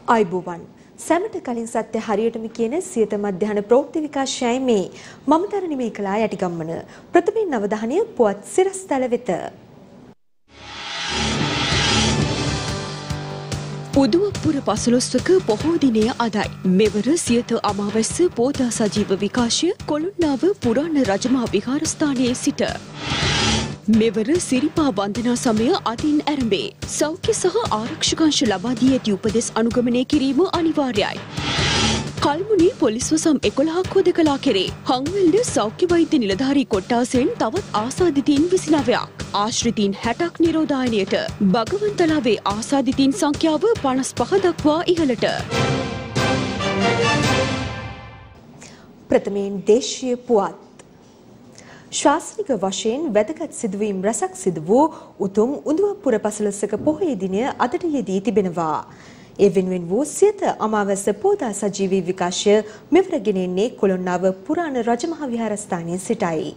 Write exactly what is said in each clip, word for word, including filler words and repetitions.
ආයුබෝවන් සැමට කලින් සත්‍ය හරියටම කියන සියත මධ්‍යහන ප්‍රවෘත්ති විකාශයයි මේ මම තරණිමේ කලා යටිගම්මන ප්‍රථමයෙන් අවධානය පුවත් සිරස්තල වෙත. උදුවපුර පසළොස්වක පොහෝ දිනය අදයි. මෙවර සියත අමාවැස්ස පෝදා සජීව විකාශය කොළුන්නාව පුරාණ රජමහා විහාරස්ථානයේ සිට මෙවර සිරිපා වන්දනා සමය අදින් ඇරඹේ. සෞඛ්‍ය සහ ආරක්ෂකංශ ලබා දී ඇති උපදෙස් අනුගමනය කිරීම අනිවාර්යයි. කල්මුණි පොලිස් වසම් එකොළහක් හොදකලා කෙරේ. හංවැල්ල සෞඛ්‍ය වෛද්‍ය නිලධාරී කොට්ටාසයෙන් තවත් ආසාදිතයින් විසිනවයක්. ආශ්‍රිතීන් හැටක් නිරෝධායනයට. භගවන්තලාවේ ආසාදිතයින් සංඛ්‍යාව පනස් පහ දක්වා ඉහළට. ප්‍රථමයෙන් දේශීය පුවත්. ශාස්ත්‍රික වශයෙන් වැදගත් සිදුවීම් රැසක් සිදු වූ උතුම් උඳුවපුර පසළොස්වක පොහොය දිනය අදට යෙදී තිබෙනවා. ඒ වෙනුවෙන් වූ සියත අමාවැස්ස පෝදා සජීවී විකාශය මෙවර ගෙනෙන්නේ කොළොන්නාව පුරාණ රජමහා විහාරස්ථානයේ සිටයි.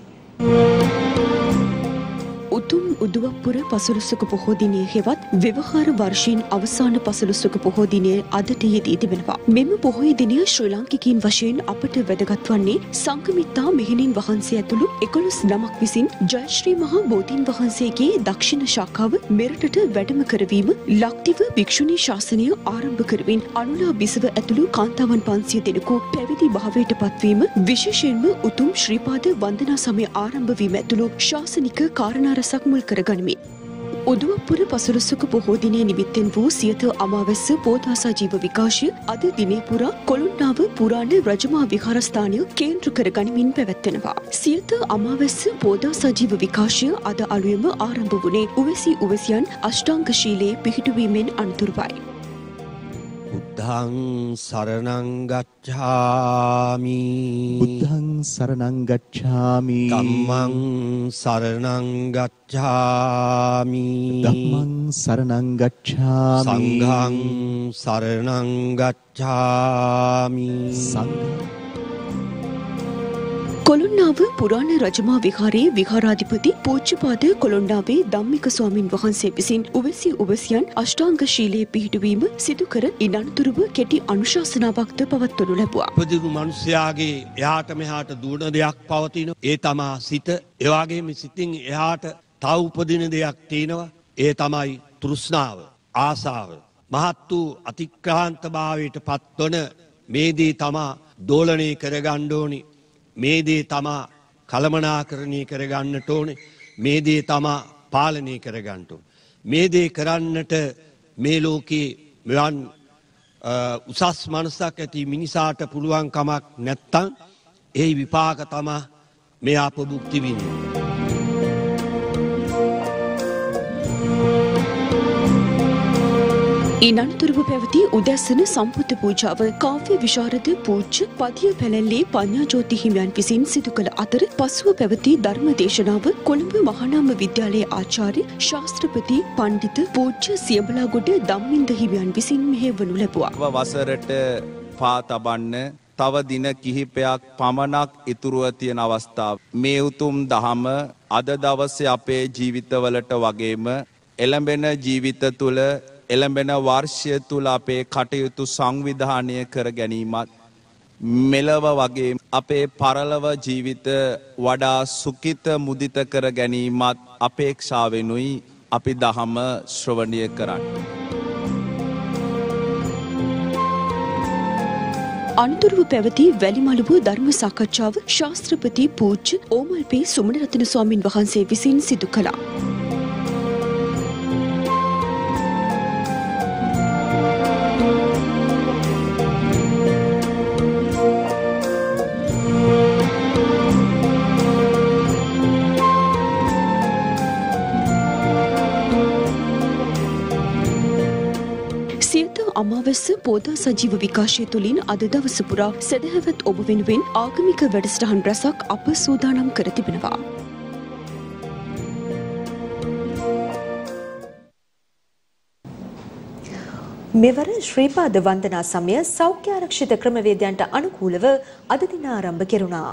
උතුම් උදුවපුර පසළොස්වක පොහෝ දිනය හෙවත් ව්‍යවහාර වර්ෂයෙන් අවසාන පසළොස්වක පොහෝ දිනය අදට යෙදී තිබෙනවා. මෙම පොහොය දිනය ශ්‍රී ලාංකිකයින් වශයෙන් අපට වැදගත් වන්නේ සංඝමිත්තා මෙහෙණින් වහන්සේ ඇතුළු එකොළොස් නමක් විසින් ජයශ්‍රී මහා බෝධීන් වහන්සේගේ දක්ෂිණ ශාඛාව මෙරටට වැඩම කරවීම, ලක්දිව භික්ෂුණී ශාසනය ආරම්භ කරමින් අනුලා බිසව ඇතුළු කාන්තාවන් පන්සිය දෙනෙකු පැවිදි භාවයට පත්වීම, විශේෂයෙන්ම උතුම් ශ්‍රීපාද වන්දනා සමය ආරම්භ වීම ඇතුළු ශාසනික කාරණා රැසක් මුල් කරගනිමි. උදුවපුර පසළොස්වක පොහෝ දිනය නිමිත්තෙන් වූ සියත අමාවැස්ස පෝදා සජීව විකාශය අද දිනේ පුරා කොළුන්නාව පුරාණ රජමහා විහාරස්ථානය කේන්ද්‍ර කර ගනිමින් පැවැත්වෙනවා. සියත අමාවැස්ස පෝදා සජීව විකාශය අද අලුයම ආරම්භ වුණේ උවැසි උවැසියන් අෂ්ටාංග ශීලයේ පිහිටුවීමෙන් අනතුරුවයි. බුද්ධං සරණං ගච්ඡාමි බුද්ධං සරණං ගච්ඡාමි ධම්මං සරණං ගච්ඡාමි ධම්මං සරණං ගච්ඡාමි සංඝං සරණං ගච්ඡාමි සංඝ කොළොන්නාව පුරාණ රජමහා විහාරයේ විහාරාධිපති පූජ්‍යපාද කොළොන්නාවේ ධම්මික ස්වාමින් වහන්සේ විසින් උවැසි උවැසියන් අෂ්ටාංග ශීලයේ පිහිටුවීම සිදු කර ඉන් අනතුරුව කෙටි අනුශාසනාවක්ද පවත්වනු ලැබුවා. උපදිනු මිනිසයාගේ එහාට මෙහාට දුවන දෙයක් පවතින. ඒ තමා සිත. ඒ වගේම සිතින් එහාට තව උපදින දෙයක් තියෙනවා. ඒ තමයි තෘෂ්ණාව, ආසාව. මහත් වූ අතික්‍රාන්ත භාවයට පත්වන මේ දේ තමා දෝලණය කරගන්න ඕනි. මේ දේ තමා කළමනාකරණය කරගන්නට ඕනේ. මේ දේ තමා පාලනය කරගන්නට ඕනේ. මේ දේ කරන්නට මේ ලෝකේ මෙවන් උසස් මනසක් ඇති මිනිසාට පුළුවන් කමක් නැත්තම් ඒ විපාක තමා මේ අප භුක්ති විඳින්නේ. ඉන් අනතුරුව පැවති උදැසන සම්පූර්ණ පූජාව කාව්‍ය විශාරද පූජ්‍ය පදිය පැලැල්ලේ පඤ්ඤාජෝති හිමියන් විසින් සිදු කළ අතර පසුව පැවති ධර්ම දේශනාව කොළඹ මහානාම විද්‍යාලයේ ආචාර්ය ශාස්ත්‍රපති පණ්ඩිත පූජ්‍ය සියඹලාගොඩ ධම්මින්ද හිමියන් විසින් මෙහෙයවනු ලැබුවා. වසරට පා තබන්න තව දින කිහිපයක් පමණක් ඉතුරුව තියෙන අවස්ථාව. මේ උතුම් දහම අද දවසේ අපේ ජීවිතවලට වගේම එළඹෙන ජීවිත තුළ එළඹෙන වර්ෂය තුළ අපේ කටයුතු සංවිධානය කර ගැනීමත් මෙලව වගේ අපේ පරලොව ජීවිත වඩා සුඛිත මුදිත කර ගැනීමත් අපේක්ෂාවෙනුයි අපි දහම ශ්‍රවණය කරන්නේ. අනතුරුව පැවති වැලිමළුව ධර්ම සාකච්ඡාව ශාස්ත්‍රපති පූජ්‍ය ඕමල්පී සුමනරත්න ස්වාමින් වහන්සේ විසින් සිදු කළා. අමාවැස්ස පෝදා සජීව විකාශය තුළින් අද දවස පුරා සදහැවත් ඔබ වෙනුවෙන් ආගමික වැඩසටහන් රැසක් අප සූදානම් කර තිබෙනවා. මෙවර ශ්‍රීපාද වන්දනා සමය සෞඛ්‍ය ආරක්ෂිත ක්‍රමවේදයන්ට අනුකූලව අද දින ආරම්භ කෙරුණා.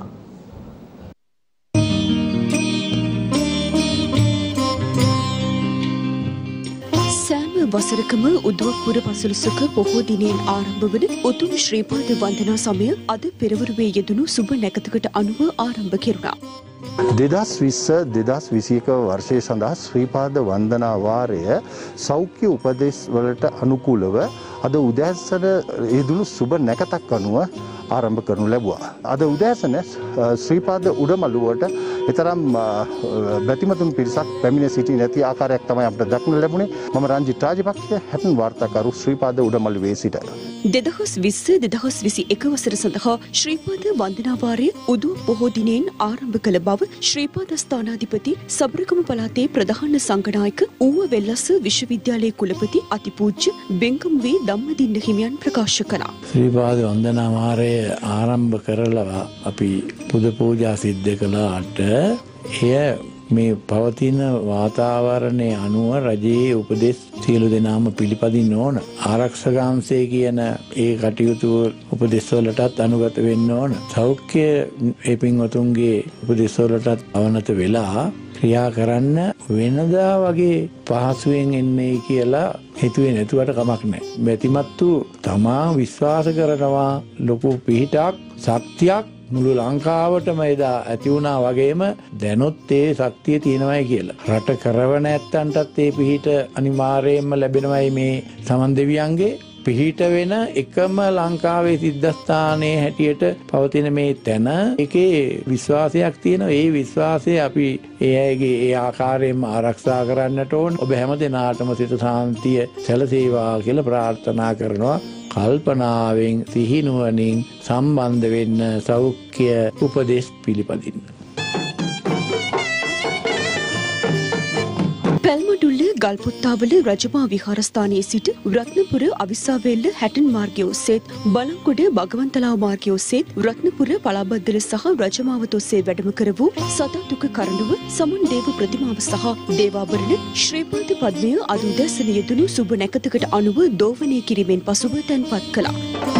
වසරකම උදව්පුර පසළොස්වක පොහෝ දිනයෙන් ආරම්භ වන උතුම් ශ්‍රී පාද වන්දනා සමය අද පෙරවරුවේ යෙදුණු සුබ නැකතකට අනුව ආරම්භ කෙරුණා. දෙදස් විස්ස දෙදස් විසියක වර්ෂය සඳහා ශ්‍රී පාද වන්දනා වාරය සෞඛ්‍ය උපදෙස් වලට අනුකූලව අද උදෑසන යෙදුණු සුබ නැකතක් අනුව ආරම්භ කරනු ලැබුවා. අද උදෑසන ශ්‍රී පාද උඩමළුවට එතරම් බැතිමතුන් පිරිසක් පැමිණ සිටි නැති ආකාරයක් තමයි අපිට දක්නට ලැබුණේ. මම රංජිත් රාජපක්ෂ හැටන් වාර්තාකරු ශ්‍රී පාද උඩමළුවේ සිට. දෙදහස් විස්ස දෙදහස් විසි එක වසර සඳහා ශ්‍රී පාද වන්දනා වාරය උදු පොහෝ දිනයෙන් ආරම්භ කළ බව ශ්‍රී පාද ස්ථානාධිපති සබරගම පළාතේ ප්‍රධාන සංඝනායක ඌව වෙල්ලස්ස විශ්වවිද්‍යාලයේ කුලපති අතිපූජ්‍ය බෙන්ගම්වේ ධම්මදින්න හිමියන් ප්‍රකාශ කළා. ශ්‍රී පාද වන්දනා වාරය ආරම්භ කරලා අපි පුද පූජා සිද්ධ කළාට එය මේ පවතින වාතාවරණය අනුව රජයේ උපදෙස් සියලු දෙනාම පිළිපදින්න ඕන. ආරක්ෂක කියන ඒ කටයුතු උපදෙස් වලටත් අනුගත වෙන්න ඕන. සෞඛ්‍ය ඒ පින්වතුන්ගේ උපදෙස් වලටත් අවනත වෙලා ක්‍රියා කරන්න වෙනදා වගේ පහසුවෙන් එන්නේ කියලා හිතුවේ නැතුවට කමක් නැහැ. බැතිමත්තු තමා විශ්වාස කරනවා ලොකු පිහිටක් ශක්තියක් මුළු ලංකාවටම එදා ඇති වුණා වගේම දැනොත් ඒ ශක්තිය තියෙනවයි කියලා. රට කරවන ඇත්තන්ටත් ඒ පිහිට අනිවාර්යයෙන්ම ලැබෙනවයි මේ සමන් දෙවියන්ගේ පිහිට වෙන එකම ලංකාවේ සිද්ධාස්ථානයේ හැටියට පවතින මේ තැන එකේ විශ්වාසයක් තියෙනවා. ඒ විශ්වාසය අපි ඒ අයගේ ඒ ආකාරයෙන්ම ආරක්ෂා කරන්නට ඕන. ඔබ හැම දෙනාටම සිත සාන්තිය සැලසේවා කියලා ප්‍රාර්ථනා කරනවා. කල්පනාවෙන් සිහිනුවණින් සම්බන්ධ වෙන්න සෞඛ්‍ය උපදෙස් පිළිපදින්න. පැල්මඩුල්ල ගල්පොත්තාවල රජමා විහාරස්ථානයේ සිට රත්නපුර අවිස්සාවේල්ල හැටන් මාර්ගය ඔස්සේත් බලංගොඩ භගවන්තලාව මාර්ගය ඔස්සේත් රත්නපුර පලාබද්දල සහ රජමාවත ඔස්සේ වැඩම කර වූ සදාතුක කරඬුව සමන් දේව ප්‍රතිමාව සහ දේවාභරණ ශ්‍රීපාද පද්මය අද උදැසන යෙදුණු සුබ නැකතකට අනුව දෝවනය කිරීමෙන් පසුව තැන්පත් කළා.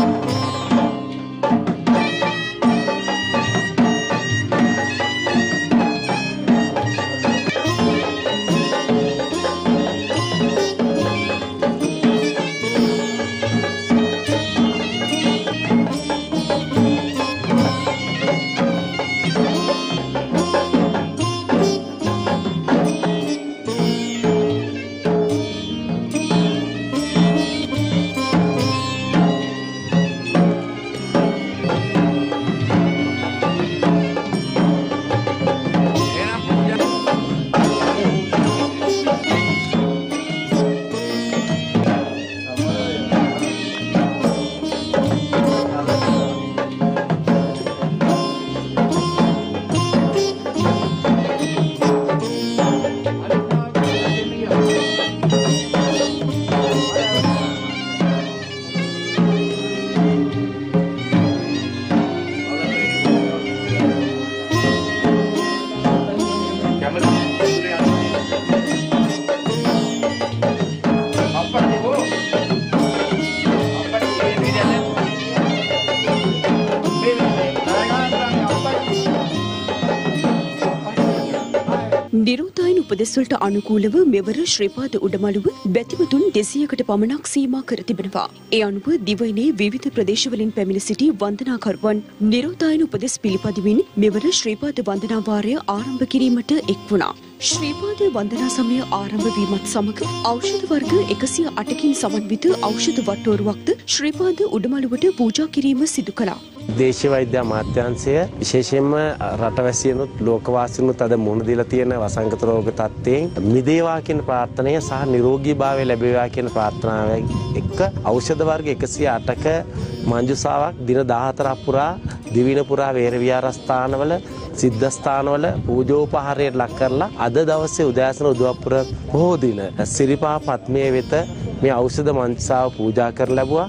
නිරෝධායන උපදෙස්වලට අනුකූලව මෙවර ශ්‍රීපාද උඩමළුව බැතිමතුන් දෙසියකට පමණක් සීමා කර තිබෙනවා. ඒ අනුව දිවයිනේ විවිධ ප්‍රදේශවලින් පැමිණ සිටි වන්දනාකරුවන් නිරෝධායන උපදෙස් පිළිපදිමින් මෙවර ශ්‍රීපාද වන්දනා වාරය ආරම්භ කිරීමට එක් වුණා. ශ්‍රීපාද වන්දනා සමය ආරම්භ වීමත් සමග ඖෂධ වර්ග එකසිය අටකින් සමන්විත ඖෂධ වට්ටෝරුවක්ද ශ්‍රීපාද උඩමළුවට පූජා කිරීම සිදු කළා. දේශීය වෛද්‍ය අමාත්‍යාංශය විශේෂයෙන්ම රටවැසියනුත් ලෝකවාසීනුත් අද මුහුණ දීලා තියෙන වසංගත රෝග තත්ත්වයෙන් මිදේවා කියන ප්‍රාර්ථනය සහ නිරෝගීභාවය ලැබේවා කියන ප්‍රාර්ථනාව එක්ක ඖෂධ වර්ග එකසිය අටක මංජුසාවක් දින දහහතරක් පුරා දිවින පුරා වේර විහාරස්ථානවල සිද්ධාස්ථානවල පූජෝපහාරයට ලක් කරලා අද දවසේ උදෑසන උදව්පුර බොහෝ දින සිරිපා පත්මයේ වෙත මේ ඖෂධ මංජුසාව පූජා කර ලැබුවා.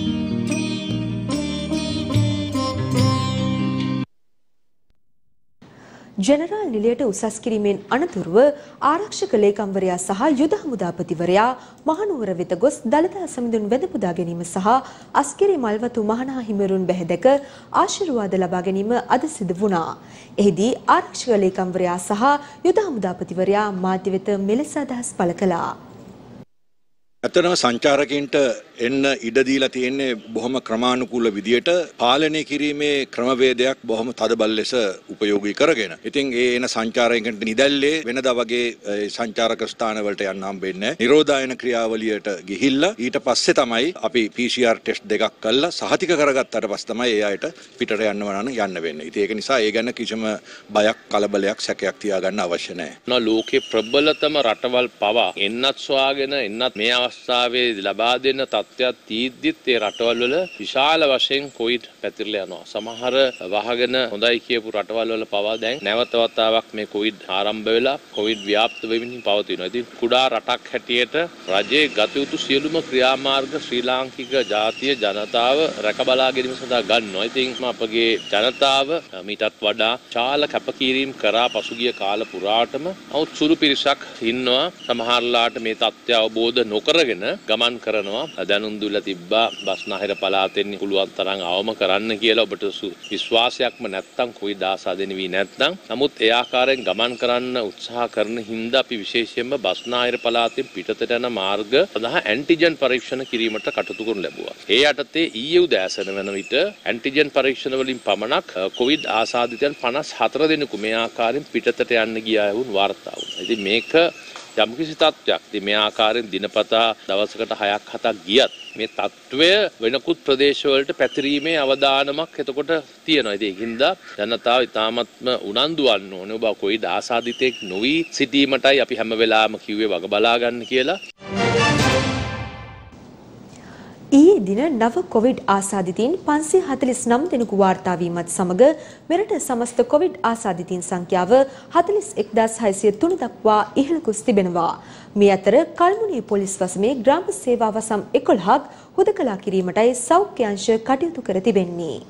ජෙනරාල් නිලයට උසස් කිරීමෙන් අනතුරුව ආරක්ෂක ලේකම්වරයා සහ යුද හමුදාපතිවරයා මහනුවර වෙත ගොස් දළදා සමිඳුන් වැඳ පුදා ගැනීම සහ අස්කිරි මල්වතු මහනා හිමිවරුන් බැහැදක ආශිර්වාද ලබා ගැනීම අද සිදු වුණා. එහිදී ආරක්ෂක ලේකම්වරයා සහ යුද හමුදාපතිවරයා මාධ්‍ය වෙත මෙලෙස අදහස් පළ කළා. ඇත්තටම සංචාරකයන්ට එන්න ඉඩ දීලා තියෙන්නේ බොහොම ක්‍රමානුකූල විදියට පාලනය කිරීමේ ක්‍රමවේදයක් බොහොම තදබල ලෙස උපයෝගී කරගෙන. ඉතින් ඒ එන සංචාරකයන්ට නිදැල්ලේ වෙනදා වගේ සංචාරක ස්ථාන වලට යන්න හම්බෙන්නේ නැහැ. නිරෝධායන ක්‍රියාවලියට ගිහිල්ලා ඊට පස්සේ තමයි අපි පී සී ආර් ටෙස්ට් දෙකක් කළා සහතික කරගත්තාට පස්සේ තමයි ඒ අයට පිටට යන්න වරන යන්න වෙන්නේ. ඉතින් ඒක නිසා ඒ ගැන කිසිම බයක් කලබලයක් සැකයක් තියාගන්න අවශ්‍ය නැහැ. න ලෝකේ ප්‍රබලතම රටවල් පවා එන්නත් සොයාගෙන එන්නත් මේ අවස්ථාවේ ලබා දෙන තත්ත්වයක් තීද්දිත් ඒ රටවල් වල විශාල වශයෙන් කොවිඩ් පැතිරලා යනවා. සමහර වහගෙන හොඳයි කියපු රටවල් වල පවා දැන් නැවත වතාවක් මේ කොවිඩ් ආරම්භ වෙලා කොවිඩ් ව්‍යාප්ත වෙමින් පවතිනවා. ඉතින් කුඩා රටක් හැටියට රජයේ ගත යුතු සියලුම ක්‍රියාමාර්ග ශ්‍රී ලාංකික ජාතිය ජනතාව රැකබලා ගැනීම සඳහා ගන්නවා. ඉතින් අපගේ ජනතාව මීටත් වඩා චාල කැපකිරීම කරා පසුගිය කාල පුරාටම අවුත් සුළු පිරිසක් ඉන්නවා. සමහරලාට මේ තත්ත්වය අවබෝධ නොකරගෙන ගමන් කරනවා. දැනුම් දුලා තිබ්බා බස්නාහිර පළාතෙන් පුළුවන් තරම් අවම කරන්න කියලා ඔබට විශ්වාසයක්ම නැත්තම් කොවිඩ් ආසාදෙන වී නැත්තම්. නමුත් ඒ ආකාරයෙන් ගමන් කරන්න උත්සාහ කරන හින්දා අපි විශේෂයෙන්ම බස්නාහිර පළාතෙන් පිටතට යන මාර්ග සඳහා ඇන්ටිජන් පරීක්ෂණ කිරීමට කටයුතු කරනු ලැබුවා. ඒ යටතේ ඊයේ උදෑසන වන විට ඇන්ටිජන් පරීක්ෂණ වලින් පමණක් කොවිඩ් ආසාදිතයන් පනස් හතර දෙනෙකු මේ ආකාරයෙන් පිටතට යන්න ගියා වුන් වාර්තා වුණා. ඉතින් මේක යම්කිසි තත්ත්වයක්. ඉතින් මේ ආකාරයෙන් දිනපතා දවසකට හයක් හතක් ගියත් මේ තත්ත්වය වෙනකුත් ප්‍රදේශවලට පැතිරීමේ අවදානමක් එතකොට තියෙනවා. ඉතින් ඒකින්ද ජනතාව ඉතාමත්ම උනන්දු වන්න ඕනේ. ඔබ කොයිද ආසාදිතෙක් නොවි සිටීමටයි අපි හැම වෙලාවෙම කිව්වේ වග බලා ගන්න කියලා. ඊයේ දින නව කොවිඩ් ආසාදිතයින් පන්සිය හතළිස් නව දෙනෙකු වාර්තා වීමත් සමග මෙරට සමස්ත කොවිඩ් ආසාදිතයින් සංඛ්‍යාව හතළිස් එක්දාස් හයසිය තුන දක්වා ඉහළ ගොස් තිබෙනවා. මේ අතර කල්මුණී පොලිස් වසමේ ග්‍රාම සේවා වසම් එකොළහක් හුදකලා කිරීමටයි සෞඛ්‍ය අංශ කටයුතු කර තිබෙන්නේ.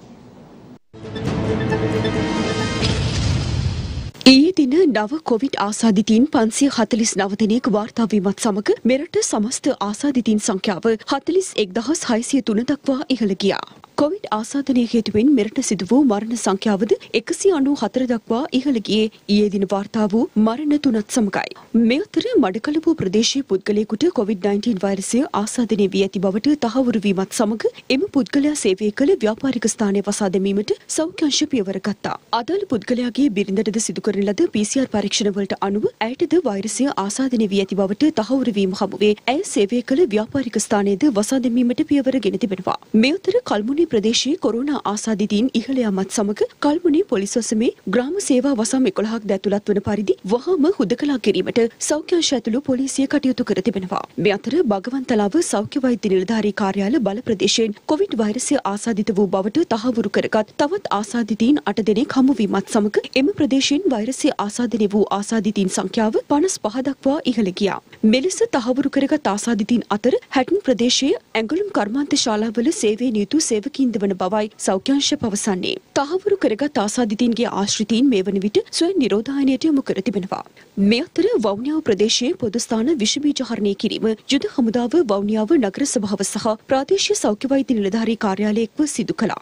ඊයේ දින නව කොවිඩ් ආසාදිතයින් පන්සිය හතළිස් නව දෙනෙක් වාර්තා වීමත් සමග මෙරට සමස්ත ආසාදිතයින් සංඛ්‍යාව හතළිස් එක්දාස් හයසිය තුන දක්වා ඉහළ ගියා. කොවිඩ් ආසාදනය හේතුවෙන් මෙරට සිදු වූ මරණ සංඛ්‍යාවද එකසිය අනූ හතර දක්වා ඉහළ ගියේ ඊයේ දින වාර්තා වූ මරණ තුනත් සමගයි. මේ අතර මඩකලපුව ප්‍රදේශයේ පුද්ගලයෙකුට කොවිඩ් නයින්ටීන් වෛරසය ආසාදනය වී ඇති බවට තහවුරු වීමත් සමග එම පුද්ගලයා සේවය කළ ව්‍යාපාරික ස්ථානය වසා දැමීමට සෞඛ්‍ය අංශ පියවර ගත්තා. අදාළ පුද්ගලයාගේ බිරිඳටද සිදු කරන ලද පී සී ආර් පරීක්ෂණ වලට අනුව ඇයටද වෛරසය ආසාදනය වී ඇති බවට තහවුරු වීම හමුවේ ඇය සේවය කළ ව්‍යාපාරික ස්ථානයේද වසා දැමීමට පියවර ගෙන තිබෙනවා. මේ අතර කල්මුණී ප්‍රදේශයේ කොරෝනා ආසාදිතයින් ඉහළ යාමත් සමග කල්මුණී පොලිස් වසමේ ග්‍රාම සේවා වසම් එකොළහක් ඇතුළත් වන පරිදි වහාම හුදකලා කිරීමට සෞඛ්‍ය අංශ ඇතුළු පොලිසිය කටයුතු කර තිබෙනවා. මේ අතර බගවන්තලාව සෞඛ්‍ය වෛද්‍ය නිලධාරී කාර්යාල බල ප්‍රදේශයෙන් කොවිඩ් වෛරසය ආසාදිත වූ බවට තහවුරු කරගත් තවත් ආසාදිතයින් අට දෙනෙක් හමු වීමත් සමග එම ප්‍රදේශයෙන් වෛරසය ආසාදනය වූ ආසාදිතයින් සංඛ්‍යාව පනස් පහ දක්වා ඉහළ ගියා. මෙලෙස තහවුරු කරගත් ආසාදිතයින් අතර හැටන් ප්‍රදේශයේ ඇඟලුම් කර්මාන්ත ශාලාවල සේවයේ නියුතු සේවකීන්ද වන බවයි සෞඛ්‍ය අංශ පවසන්නේ. තහවුරු කරගත් ආසාදිතයින්ගේ ආශ්‍රිතයින් මේ වන විට ස්වයං නිරෝධායනයට යොමු කර තිබෙනවා. මේ අතර වවුනියාව ප්‍රදේශයේ පොදු ස්ථාන විෂ බීජ හරණය කිරීම යුද හමුදාව වවුනියාව නගර සභාව සහ ප්‍රාදේශීය සෞඛ්‍ය වෛද්‍ය නිලධාරී කාර්යාලයේක්ව සිදු කළා.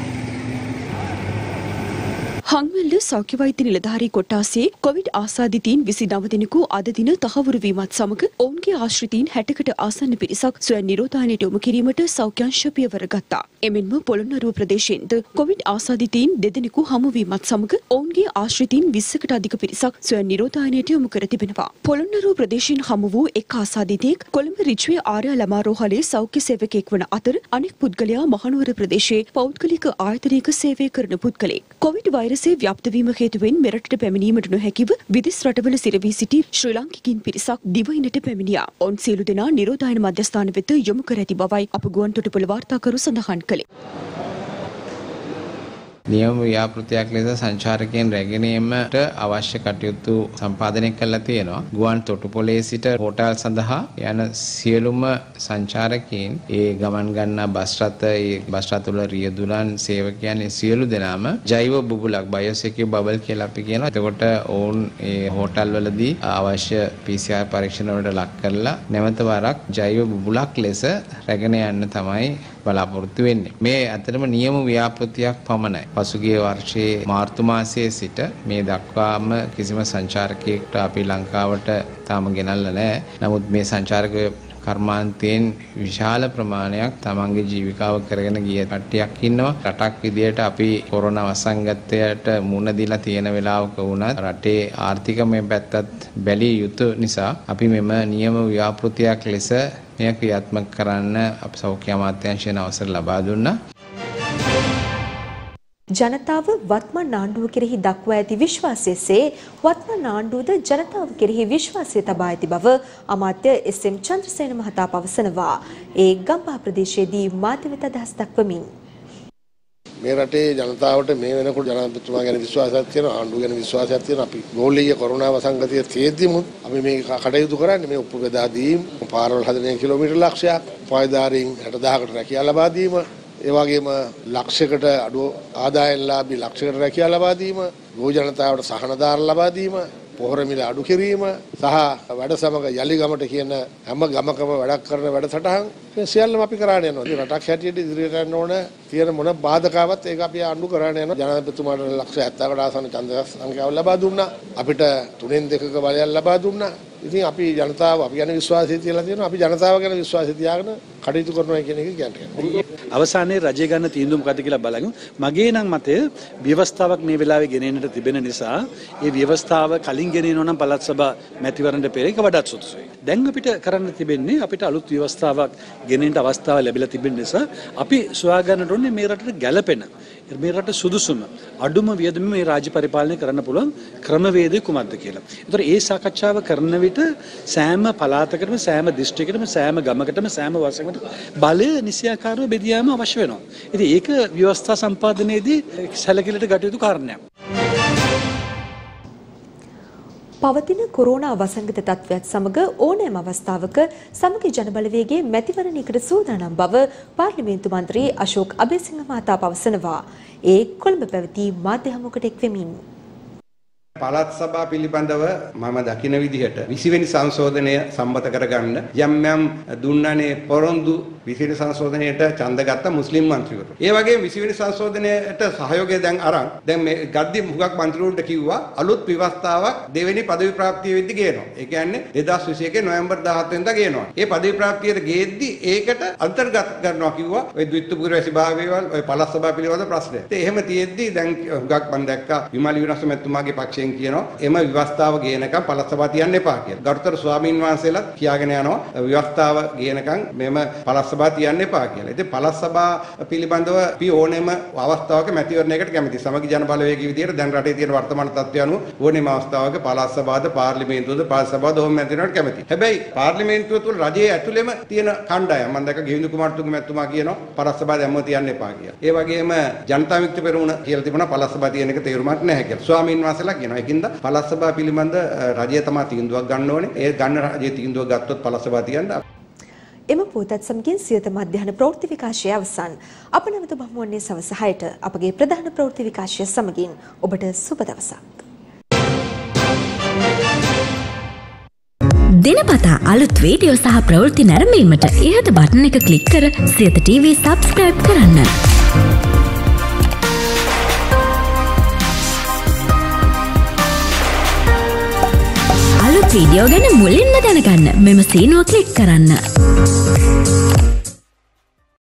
හංවැල්ල සෞඛ්‍ය වෛද්‍ය නිලධාරී කොට්ටාසේ කොවිඩ් ආසාදිතයින් විසි නව දෙනෙකු අද දින තහවුරු වීමත් සමග ඔවුන්ගේ ආශ්‍රිතයින් හැටකට ආසන්න පිරිසක් ස්වයං නිරෝධායනයට යොමු කිරීමට සෞඛ්‍ය අංශ පියවර ගත්තා. එමෙන්ම පොළොන්නරුව ප්‍රදේශයෙන්ද කොවිඩ් ආසාදිතයින් දෙදෙනෙකු හමු වීමත් සමග ඔවුන්ගේ ආශ්‍රිතයින් විස්සකට අධික පිරිසක් ස්වයං නිරෝධායනයට යොමු කර තිබෙනවා. පොළොන්නරුව ප්‍රදේශයෙන් හමු වූ එක් ආසාදිතයෙක් කොළඹ රිජ්වේ ආර්ය ළමාරෝහලේ සෞඛ්‍ය සේවකයෙක් වන අතර අනෙක් පුද්ගලයා මහනුවර ප්‍රදේශයේ පෞද්ගලික ආයතනයක සේවය කරන පුද්ගලයෙක්. කොවිඩ් වෛරසය ව්‍යාප්ත වීම හේතුවෙන් මෙරටට පැමිණීමට නොහැකිව විදෙස් රටවල සිරවී සිටි ශ්‍රී ලාංකිකයින් පිරිසක් දිවයිනට පැමිණියා. ඔවුන් සියලු දෙනා නිරෝධායන මධ්‍යස්ථාන වෙත යොමු කර ඇති බවයි අප ගුවන්තොටුපළ වාර්තාකරු සඳහන් කළේ. නියම ව්‍යාපෘතියක් ලෙස සංචාරකයන් රැගෙන යාමට අවශ්‍ය කටයුතු සම්පාදනය කරලා තියෙනවා. ගුවන් තොටුපළේ සිට හෝටල් සඳහා යන සියලුම සංචාරකයන් ඒ ගමන් ගන්නා බස් රථ, ඒ බස් රථවල රියදුරන්, සේවකයන් සියලු දෙනාම ජෛව බුබුලක් බයෝසෙකියුර් බබල් කියලා අපි කියනවා. එතකොට ඔවුන් ඒ හෝටල් වලදී අවශ්‍ය පී සී ආර් පරීක්ෂණ වලට ලක් කරලා නැවත වරක් ජෛව බුබුලක් ලෙස රැගෙන යන්න තමයි බලාපොරොත්තු වෙන්නේ. මේ ඇත්තටම නියම ව්‍යාපෘතියක් පමණයි. පසුගිය වර්ෂයේ මාර්තු මාසයේ සිට මේ දක්වාම කිසිම සංචාරකයෙකුට අපි ලංකාවට තාම ගෙනල්ලා නැහැ. නමුත් මේ සංචාරක කර්මාන්තයෙන් විශාල ප්‍රමාණයක් තමන්ගේ ජීවිකාව කරගෙන ගිය කට්ටියක් ඉන්නවා. රටක් විදියට අපි කොරෝනා වසංගතයට මුහුණ දීලා තියෙන වෙලාවක වුණත් රටේ ආර්ථිකමය පැත්තත් බැලිය යුතු නිසා අපි මෙම නියම ව්‍යාපෘතියක් ලෙස මෙය ක්‍රියාත්මක කරන්න අප සෞඛ්‍ය අමාත්‍යාංශයෙන් අවසර ලබා දුන්නා. ජනතාව වත්මන් ආණ්ඩුව කෙරෙහි දක්වා ඇති විශ්වාසයසේ වත්මන් ආණ්ඩුවද ජනතාව කෙරෙහි විශ්වාසය තබා ඇති බව අමාත්‍ය එස් එම් චන්ද්‍රසේන මහතා පවසනවා. ඒ ගම්පහ ප්‍රදේශයේදී මාධ්‍ය වෙත අදහස් දක්වමින් මේ රටේ ජනතාවට මේ වෙනකොට ජනාධිපතිතුමා ගැන විශ්වාසයක් තියෙනවා, ආණ්ඩුව ගැන විශ්වාසයක් තියෙනවා. අපි ගෝලීය කොරෝනා වසංගතය තියෙද්දිම අපි මේ කටයුතු කරන්නේ මේ උප්පු බෙදා දීම, පාරවල් හදන කිලෝමීටර් ලක්ෂයක්, පායදාරින් හැට දහසකට රැකියා ලබා දීම, ඒ වගේම ලක්ෂයකට අඩු ආදායම්ලාභී ලක්ෂයකට රැකියා ලබා දීම, ගෝ ජනතාවට සහනදාර ලබා දීම, පොහොර මිල අඩු කිරීම සහ වැඩ සමග යලි ගමට කියන හැම ගමකම වැඩක් කරන වැඩසටහන් මේ සියල්ලම අපි කරාගෙන යනවා. ඉතින් රටක් හැටියට ඉදිරියට යන්න ඕන තියෙන මොන බාධකාවක් ඒක අපි ආණ්ඩු කරාගෙන යනවා. ජනාධිපතිතුමාට ලක්ෂ හැත්තෑවකට ආසන්න ඡන්ද සංඛ්‍යාව ලබා දුන්නා. අපිට තුනෙන් දෙකක බලයක් ලබා දුන්නා. ඉතින් අපි ජනතාව අපි ගැන විශ්වාසය තියලා තියෙනවා. අපි ජනතාව ගැන විශ්වාසය තියාගෙන කටයුතු කරනවා කියන එක කියන්නේ. අවසානයේ රජය ගන්න තීන්දුව මොකද්ද කියලා බලමු. මගේ නම් මතය ව්‍යවස්ථාවක් මේ වෙලාවේ ගෙනෙන්නට තිබෙන නිසා ඒ ව්‍යවස්ථාව කලින් ගෙනෙනවා නම් පළාත් සභා මැතිවරණ පෙර එක වඩාත් සුදුසුයි. දැන් අපිට කරන්න තිබෙන්නේ අපිට අලුත් ව්‍යවස්ථාවක් ගෙනෙන්න අවස්ථාව ලැබිලා තිබෙන නිසා අපි සොයා ගන්නට ඕනේ මේ රටට ගැළපෙන මේ රට සුදුසුම අඩුම වියදමින් මේ රාජ්‍ය පරිපාලනය කරන්න පුළුවන් ක්‍රමවේදය කුමක්ද කියලා. ඒතර ඒ සාකච්ඡාව කරන විට සෑම පළාතකටම සෑම දිස්ත්‍රික්කයකටම සෑම ගමකටම සෑම වසඟකටම බලය නිසියාකාරව බෙදියාම අවශ්‍ය වෙනවා. ඉතින් ඒක ව්‍යවස්ථා සම්පාදනයේදී සැලකිලිට ගත යුතු කාරණයක්. පවතින කොරෝනා වසංගත තත්ත්වයත් සමග ඕනෑම අවස්ථාවක සමගි ජනබලවේගයේ මැතිවරණයකට සූදානම් බව පාර්ලිමේන්තු මන්ත්‍රී අශෝක් අබේසිංහ මහතා පවසනවා. ඒ කොළඹ පැවති මාධ්‍ය හමුවකට එක්වෙමින් පළාත් සභා පිළිබඳව මම දකින විදිහට විසි වෙනි සංශෝධනය සම්මත කරගන්න යම් යම් දුන්නනේ පොරොන්දු විසි වෙනි සංශෝධනයට ඡන්ද ගත්ත මුස්ලිම් මන්ත්‍රීවරු. ඒ වගේම විසි වෙනි සංශෝධනයට සහයෝගය දැන් අරන් දැන් මේ ගද්දි මුගක් මන්ත්‍රීවරුන්ට කිව්වා අලුත් ව්‍යවස්ථාවක් දෙවෙනි පදවි ප්‍රාප්තිය වෙද්දි ගේනවා. ඒ කියන්නේ දෙදාස් විසි එකේ නොවැම්බර් දාහත වෙනිදා ගේනවා. ඒ පදවි ප්‍රාප්තියට ගේද්දි ඒකට අන්තර්ගත කරනවා කිව්වා. ඔය ද්විත්වපුර වැසිභාගයවල ඔය පළාත් සභා පිළිබඳ ප්‍රශ්නය. ඒ එහෙම තියෙද්දි දැන් මුගක් මම දැක්කා විමල් විනස මැතිතුමාගේ පක්ෂයෙන් කියනවා එම ව්‍යවස්ථාව ගේනකම් පළාත් සභාව තියන්න එපා කියලා. ගරුතර ස්වාමීන් වහන්සේලාත් කියාගෙන යනවා ව්‍යවස්ථාව ගේනකම් මෙම පළාත් සභාව තියන්න එපා කියලා. ඉතින් පළාත් සභාව පිළිබඳව අපි ඕනෑම අවස්ථාවක මැතිවරණයකට කැමති. සමගි ජන බලවේගී විදියට දැන් රටේ තියෙන වර්තමාන තත්ත්වය අනුව ඕනෑම අවස්ථාවක පළාත් සභාවද පාර්ලිමේන්තුවද පළාත් සභාවද ඕම මැතිවරණයට කැමති. හැබැයි පාර්ලිමේන්තුව තුළ රජයේ ඇතුළෙම තියෙන කණ්ඩායම් මම දැක්ක ගෙවිඳු කුමාරතුංග මැතිතුමා කියනවා පළාත් සභාව දැම්ම තියන්න එපා කියලා. ඒ වගේම ජනතා විමුක්ති පෙරමුණ කියලා තිබුණා පළාත් සභාව තියෙන එක තේරුමක් නැහැ කියලා. ස්වාමීන් වහන්සේලා කියනවා. ඒකින්ද පළාත් සභාව පිළිබඳ රජය තමයි තීන්දුවක් ගන්න ඕනේ. ඒ ගන්න රජයේ තීන්දුව ගත්තොත් පළාත් සභාව තියන්න. එම පුවතත් සමගින් සියත මධ්‍යහන ප්‍රවෘත්ති විකාශය අවසන්. අප නැවත බමුවන්නේ සවස හයට අපගේ ප්‍රධාන ප්‍රවෘත්ති විකාශය සමගින් ඔබට සුබ දවසක්. දිනපතා අලුත් වීඩියෝ සහ ප්‍රවෘත්ති නැරඹීමට ඉහත බටන් එක ක්ලික් කර සියත ටීවී සබ්ස්ක්‍රයිබ් කරන්න. අලුත් වීඩියෝ ගැන මුලින්ම දැනගන්න මෙම සීනුව ක්ලික් කරන්න.